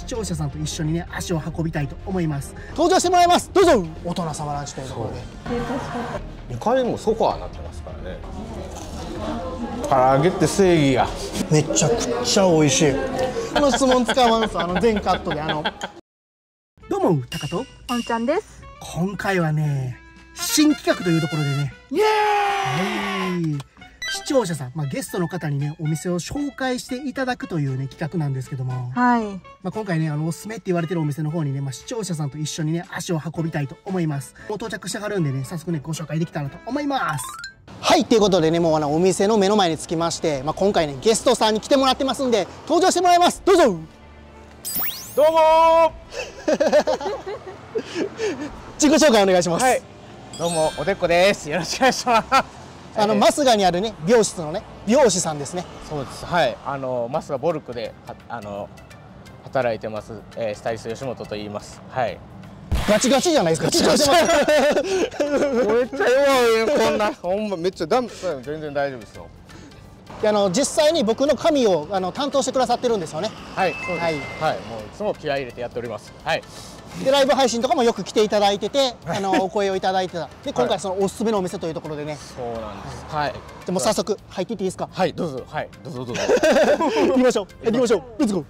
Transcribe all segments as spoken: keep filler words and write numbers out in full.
聴者さんと一緒にね足を運びたいと思います。 登場してもらいます。どうぞ。大人様ランチというところでにかいもソファーになってますからね。唐揚げって正義や。 めちゃくちゃ美味しい。この質問使わんす。あの全カットであのどうもタカとおんちゃんです。 今回はね新企画というところでね、イエーイ、視聴者さん、まあ、ゲストの方にねお店を紹介していただくというね企画なんですけども、 はい、 まあ今回ねあのおすすめって言われてるお店の方にね、まあ、視聴者さんと一緒にね足を運びたいと思います。もう到着してはるんでね早速ねご紹介できたらと思います。 はいということでね、もうあのお店の目の前に着きまして、まあ、今回ねゲストさんに来てもらってますんで登場してもらいます。どうぞ。 どうも自己紹介お願いします。 はい、どうもおでこです。よろしくお願いします。 あの春日にあるね美容室のね美容師さんですね。 そうです。はい、あの春日ボルクであの働いてます、えー、スタイリスト吉本と言います。はい。 ガチガチじゃないですか。緊張してます。 めっちゃ弱いよこんな。ほんまめっちゃダメ。全然大丈夫ですよ。 あの実際に僕の髪をあの担当してくださってるんですよね。 はい、そうです。 はい、 はい、もういつも気合い入れてやっております。はい。 でライブ配信とかもよく来ていただいてて、あのお声をいただいてた。で今回そのおすすめのお店というところでね。 そうなんです。はい。 でも早速入っていっていいですか。 はい、どうぞ。はい、どうぞどうぞ。 行きましょう。行きましょう。レッツゴー。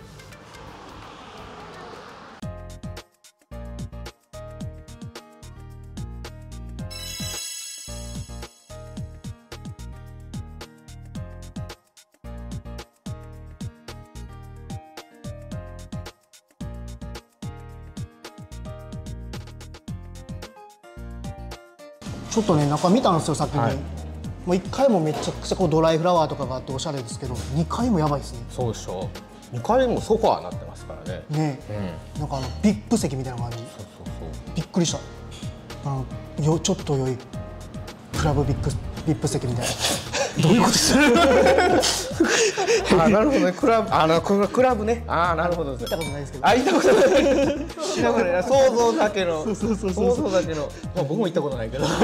ちょっとね中見たんですよさっきに、はい、もういっかいもめちゃくちゃこうドライフラワーとかがあっておしゃれですけどにかいもやばいですね。 そうでしょう。にかいもソファーになってますからね。 ねえ、うん、なんかあのビップ席みたいな感じ。そうそうそうびっくりした。あのよちょっと良いクラブビップビップ席みたいな。 どういうことですか。あ、なるほどね。クラブ、あのクラブね。あ、なるほど。 行ったことないですけど。 あ、行ったことない。知らない。想像だけの。 そうそうそう想像だけの。まあ僕も行ったことないけど。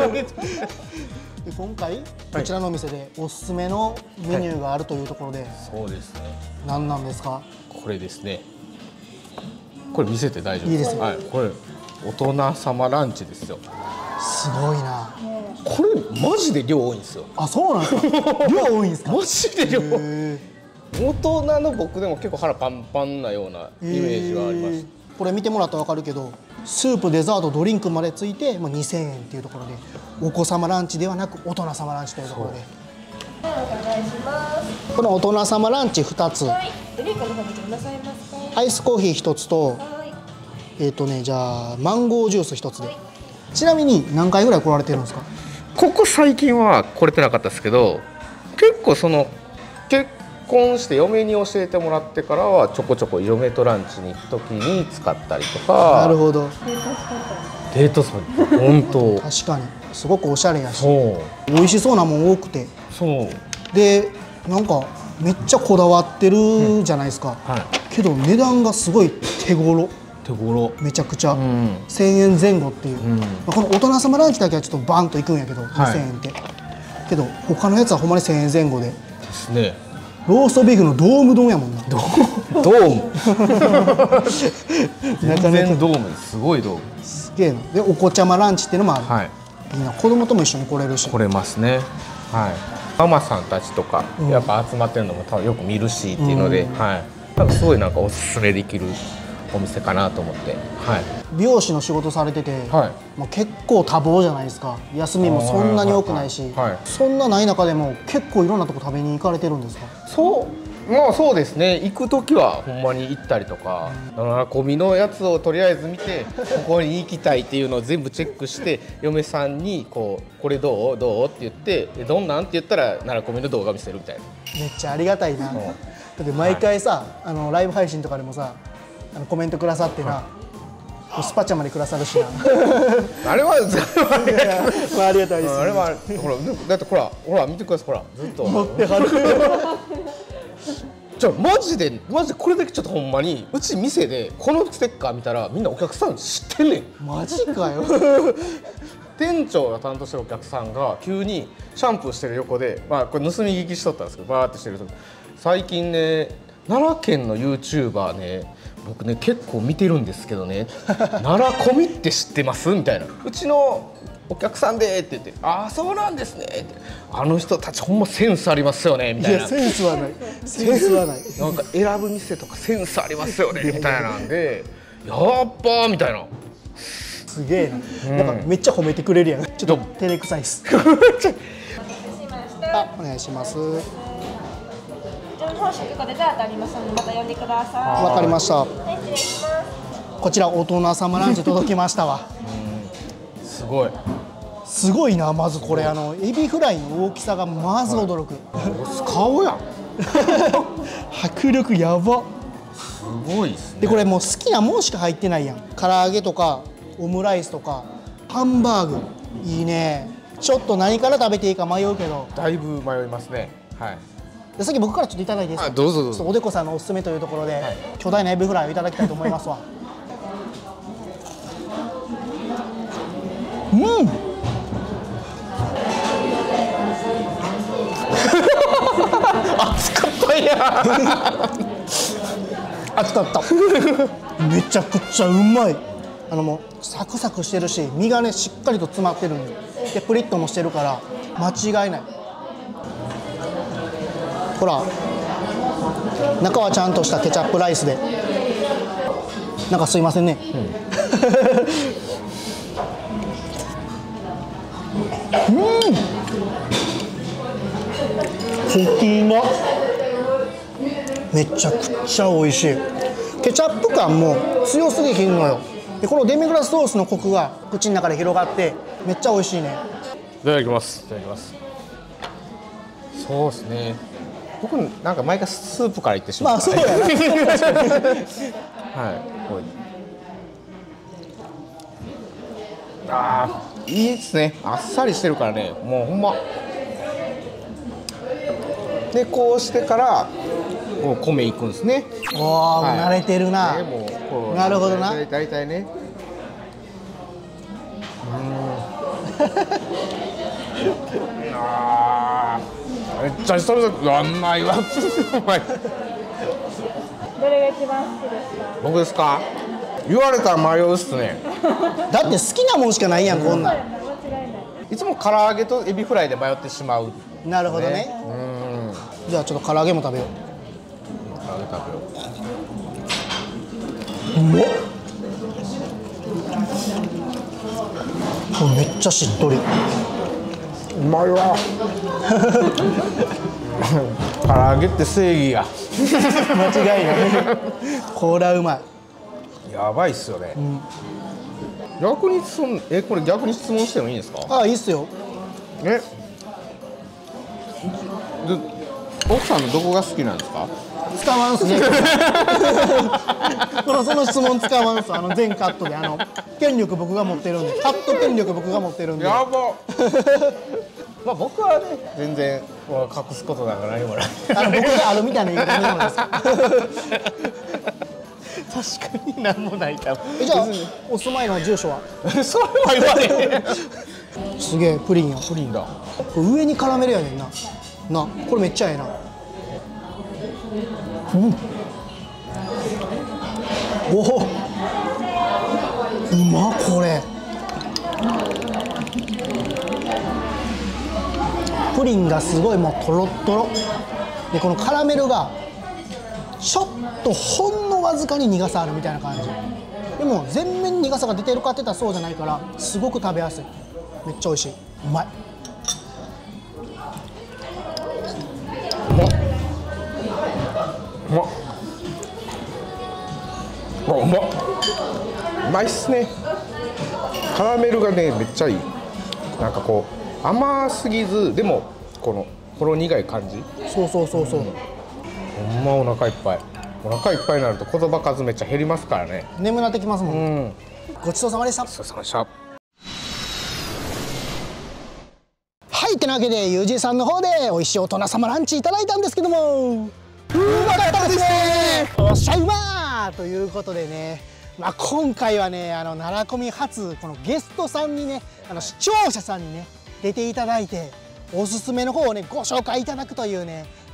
今回こちらのお店でおすすめのメニューがあるというところで。 そうですね。 何なんですか。 これですね。これ見せて大丈夫ですか。いいですよ。 はい。これ大人様ランチですよ。 すごいな。 これマジで量多いんですよ。 あ、そうなんですか。量多いんですか。 マジで量。大人の僕でも結構腹パンパンなようなイメージはあります。 これ見てもらったら分かるけど、スープデザートドリンクまでついてもうにせんえんっていうところで、お子様ランチではなく大人様ランチというところで。 お願いします。 この大人様ランチふたつ。 はい。ドリンクの方見てくださいますか。 アイスコーヒーひとつと、 はい。 えっとねじゃあマンゴージュースひとつで。ちなみに何回ぐらい来られてるんですか。 ここ最近は来れてなかったですけど、結構その結婚して嫁に教えてもらってからはちょこちょこ嫁とランチに行く時に使ったりとか。 なるほど。 デートスポット。本当。 確かにすごくおしゃれやし、 そう美味しそうなもん多くて。 そうでなんかめっちゃこだわってるじゃないですか。 うん、はい。 けど値段がすごい手頃。 手頃めちゃくちゃ、うん、せんえんぜん後っていう、うん、まあこの大人様ランチだけはちょっとバンといくんやけど、はい、にせんえんってけど他のやつはほんまにせんえんぜん後でですね。 ローストビーフのドーム丼やもんな。 ドーム全然ドームすごいドームすげえな。でお子ちゃまランチっていうのもある、はい、いいな。子供とも一緒に来れるし。 来れますね。はい。ママさんたちとか、うん、やっぱ集まってるのも多分よく見るしっていうので、うん、はい。なんかすごいなんかおすすめできるお店かなと思って、はい、 美容師の仕事されてて、はい、まあ結構多忙じゃないですか。休みもそんなに多くないし、そんなない中でも結構いろんなとこ食べに行かれてるんですか。 そうまあそうですね。行く時はほんまに行ったりとか、込みのやつをとりあえず見てここに行きたいっていうのを全部チェックして嫁さんにこうこれどうどうって言ってどんなんって言ったら奈良込みの動画見せるみたいな。 めっちゃありがたいな。だって毎回さ、はい、あのライブ配信とかでもさあのコメントくださってな、はい、スパチャまでくださるしな。 あれはまあありがたいです、ね。 あれはほらだってほらほら見てください。ほらずっと持ってはる。 じゃあマジでマジでこれだけちょっとほんまにうち店でこのステッカー見たらみんなお客さん知ってんねん。 マジかよ。 店長が担当してるお客さんが急にシャンプーしてる横で、まあこれ盗み聞きしとったんですけどバーってしてると最近ね奈良県の ユーチューバーね、僕ね結構見てるんですけどね奈良コミって知ってますみたいな、うちのお客さんでって言って、ああそうなんですねって、あの人たちほんまセンスありますよねみたいな。 いやセンスはない、センスはない。 なんか選ぶ店とかセンスありますよねみたいなんで、やっぱーみたいな。 すげえな、なんかめっちゃ褒めてくれるやん。ちょっと照れくさいっす。あ、お願いします。 本社ここでデザートありますのでまた呼んでください。 わかりました。 はい、失礼します。 こちら大人様ランチ届きましたわ。 すごい。 すごいな、まずこれあのエビフライの大きさがまず驚く。 顔やん。 迫力やば。 すごいですね。 でこれもう好きなもんしか入ってないやん。唐揚げとかオムライスとかハンバーグ、いいね。ちょっと何から食べていいか迷うけど。 だいぶ迷いますね。はい。 でさっき僕からちょっといただいていいですか。 どうぞどうぞ。 おでこさんのおすすめというところで、はい、巨大なエビフライをいただきたいと思いますわ。うん。 熱かったや熱かった。めちゃくちゃうまい。あのもうサクサクしてるし、身がねしっかりと詰まってるんで、でプリッともしてるから間違いない。ほら、中はちゃんとしたケチャップライスで、なんかすいませんね。うん。うん。コクうま。めちゃくちゃ美味しい。ケチャップ感も強すぎひんのよ。でこのデミグラスソースのコクが口の中で広がってめっちゃ美味しいね。 いただきます。いただきます。そうですね。僕なんか毎回スープからいってしまう。 まあそうやな。はい。 ああ、いいですね。あっさりしてるからね。もうほんま。でこうしてからもう米いくんですね。 おお、はい、慣れてるな。 ね、もうこうなるほどな。 だいたいね。うん。ああ。めっちゃ久々。うわ、うまいわ。うまい。 どれが一番好きですか。 僕ですか。言われたら迷うっすね。 だって好きなもんしかないやん、こんなん。 いつも唐揚げとエビフライで迷ってしまう、ね。 なるほどね。うん。じゃあちょっと唐揚げも食べよう。 唐揚げ食べよう。うまっ。これめっちゃしっとり。 うまいわ。唐揚げって正義や。 間違いない。これはうまい。 やばいっすよね。うん、逆にそんえこれ逆に質問してもいいんですか。 ああ、いいっすよ。 えで奥さんのどこが好きなんですか。 使わんすね。そのその質問使わんす。あの全カットであの権力僕が持ってるんで、カット権力僕が持ってるんで。 やば。まあ僕はね全然隠すことなんか何もない。 あの僕があるみたいな言い方になるんです。 確かに何もないかも。 え、じゃあお住まいの住所は。 それは言われへん。 すげえプリンや。 プリンだ。 これ上にカラメルやねんな。な、これめっちゃええな。うん。おお。うまっこれ。プリンがすごいもうとろっとろ。でこのカラメルがちょっとほんのわずかに苦さあるみたいな感じ。でも全面に苦さが出てるかって言ったらそうじゃないからすごく食べやすい。めっちゃ美味しい。うまい。 うまっ。うまっ。あ、うまっ。うまいっすね。カラメルがねめっちゃいい。なんかこう甘すぎずでもこのほろ苦い感じ。 そうそうそうそう。うん、 ほんまお腹いっぱい。お腹いっぱいになると言葉数めっちゃ減りますからね。 眠なってきますもん。うん、ごちそうさまでした。 ごちそうさまでした。 はい、ってなわけでユージさんの方で美味しい大人様ランチいただいたんですけども、うまかったですね。おっしゃうまーということでね、まあ、今回はねあの奈良コミ初このゲストさんにねあの視聴者さんにね出ていただいておすすめの方をねご紹介いただくというね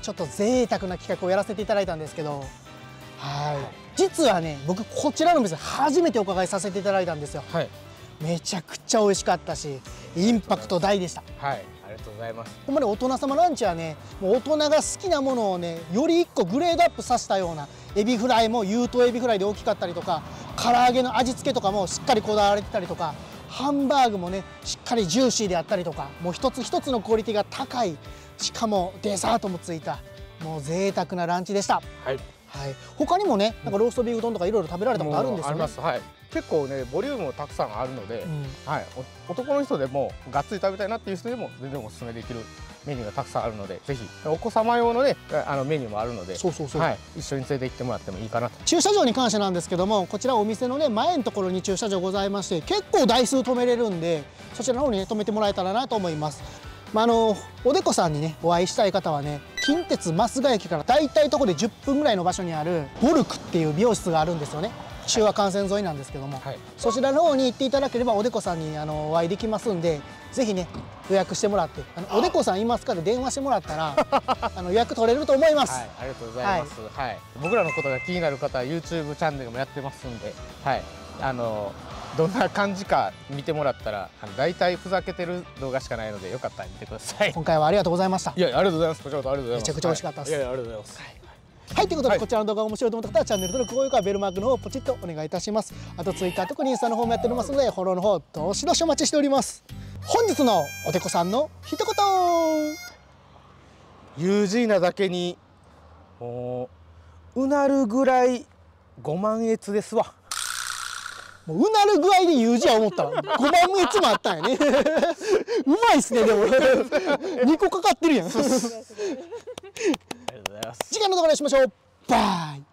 ちょっと贅沢な企画をやらせていただいたんですけど、はい、実はね僕こちらの店初めてお伺いさせていただいたんですよ。 はい、 めちゃくちゃ美味しかったしインパクト大でした。 はい、ありがとうございます。 ほんまに大人様ランチはね、もう大人が好きなものをねより一個グレードアップさせたような、エビフライも有頭エビフライで大きかったりとか、唐揚げの味付けとかもしっかりこだわれてたりとか、ハンバーグもねしっかりジューシーであったりとか、もう一つ一つのクオリティが高い、しかもデザートもついた、もう贅沢なランチでした。 はい、 はい、他にもねなんかローストビーフ丼とかいろいろ食べられたことあるんですよね。 あります。はい、結構ねボリュームもたくさんあるので、 うん、 はい、男の人でもがっつり食べたいなっていう人でも全然おすすめできるメニューがたくさんあるので、ぜひお子様用のねあのメニューもあるので、 そうそうそう、 はい、一緒に連れて行ってもらってもいいかなと。 駐車場に関してなんですけども、こちらお店のね前のところに駐車場ございまして、結構台数止めれるんで、そちらの方にね止めてもらえたらなと思います。まあ、あのおでこさんにねお会いしたい方はね、近鉄増ヶ駅からだいたいとこでじゅっぷんぐらいの場所にあるボルクっていう美容室があるんですよね。中和幹線沿いなんですけども、はい、そちらの方に行っていただければおでこさんにあのお会いできますんで、ぜひね予約してもらって、あのおでこさんいますかで電話してもらったらあの予約取れると思います。 はい、ありがとうございます。はい、はい、僕らのことが気になる方は ユーチューブ チャンネルもやってますんで、はい、あのどんな感じか見てもらったら、あの大体ふざけてる動画しかないので、よかったら見てください。 今回はありがとうございました。 いや、ありがとうございます。こちらこそありがとうございます。 めちゃくちゃ美味しかったです。 はい、いやいや、ありがとうございます。はい、 はい、ということで、 はい、 こちらの動画が面白いと思った方はチャンネル登録、高評価、ベルマークの方をポチッとお願いいたします。あとツイッター、特にインスタの方もやっておりますので、フォローの方どしどしお待ちしております。本日のおでこさんの一言、 ユージーなだけにもううなるぐらいごまん越ですわ。 もううなる具合で言うじゃ思ったらごまん越もあったんやねうまいっすね。でもにこかかってるやん。 ありがとうございます。 次回の動画でお会いしましょう。バイ。